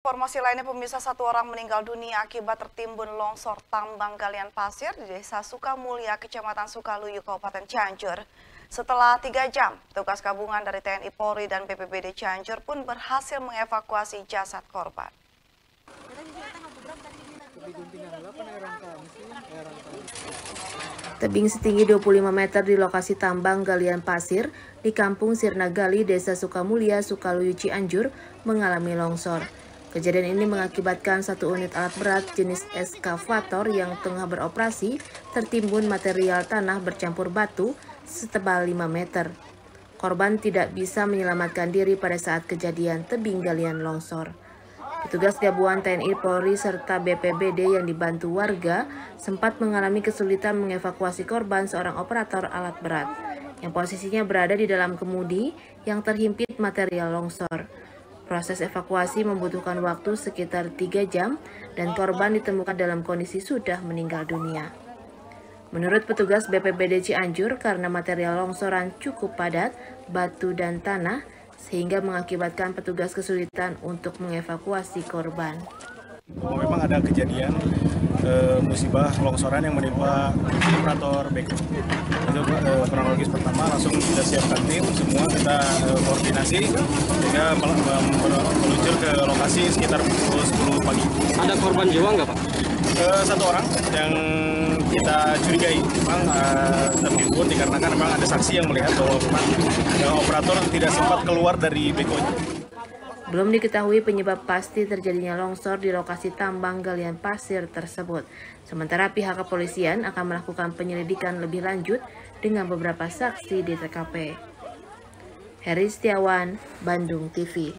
Informasi lainnya, pemirsa, satu orang meninggal dunia akibat tertimbun longsor tambang galian pasir di Desa Sukamulya, Kecamatan Sukaluyu, Kabupaten Cianjur. Setelah 3 jam, petugas gabungan dari TNI Polri dan BPBD Cianjur pun berhasil mengevakuasi jasad korban. Tebing setinggi 25 meter di lokasi tambang galian pasir di Kampung Sirnagali, Desa Sukamulya, Sukaluyu, Cianjur mengalami longsor. Kejadian ini mengakibatkan satu unit alat berat jenis eskavator yang tengah beroperasi tertimbun material tanah bercampur batu setebal 5 meter. Korban tidak bisa menyelamatkan diri pada saat kejadian tebing galian longsor. Petugas gabungan TNI Polri serta BPBD yang dibantu warga sempat mengalami kesulitan mengevakuasi korban seorang operator alat berat yang posisinya berada di dalam kemudi yang terhimpit material longsor. Proses evakuasi membutuhkan waktu sekitar 3 jam dan korban ditemukan dalam kondisi sudah meninggal dunia. Menurut petugas BPBD Cianjur, karena material longsoran cukup padat, batu dan tanah, sehingga mengakibatkan petugas kesulitan untuk mengevakuasi korban. Memang ada kejadian musibah longsoran yang menimpa operator beko. Itu kronologis pertama langsung kita siapkan tim semua, kita koordinasi sehingga meluncur ke lokasi sekitar pukul 10 pagi. Ada korban jiwa nggak, Pak? Satu orang yang kita curigai memang tertimbun dikarenakan memang ada saksi yang melihat bahwa operator tidak sempat keluar dari bekonya. Belum diketahui penyebab pasti terjadinya longsor di lokasi tambang galian pasir tersebut. Sementara pihak kepolisian akan melakukan penyelidikan lebih lanjut dengan beberapa saksi di TKP. Heri Setiawan, Bandung TV.